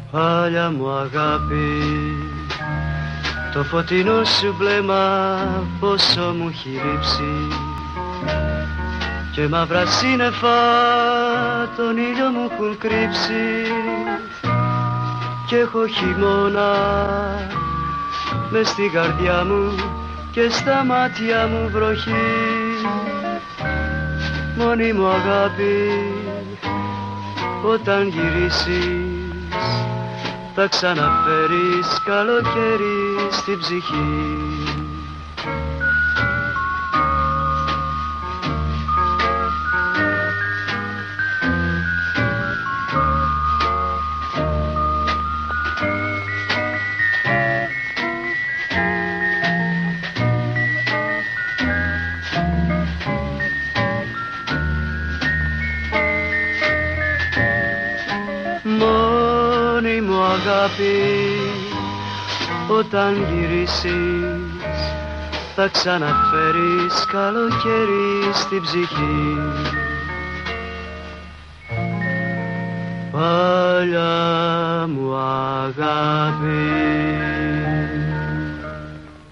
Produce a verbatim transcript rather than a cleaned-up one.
Παλιά μου αγάπη, το φωτεινό σου βλέμμα πόσο μου έχει λείψει, και μαύρα σύννεφα τον ήλιο μου έχουν κρύψει, και έχω χειμώνα μες στην καρδιά μου και στα μάτια μου βροχή. Μόνη μου αγάπη, όταν γυρίσεις θα ξαναφέρεις καλοκαίρι στην ψυχή. Μόνη μου αγάπη, όταν γυρίσεις θα ξαναφέρεις καλοκαίρι στην ψυχή. Παλιά μου αγάπη.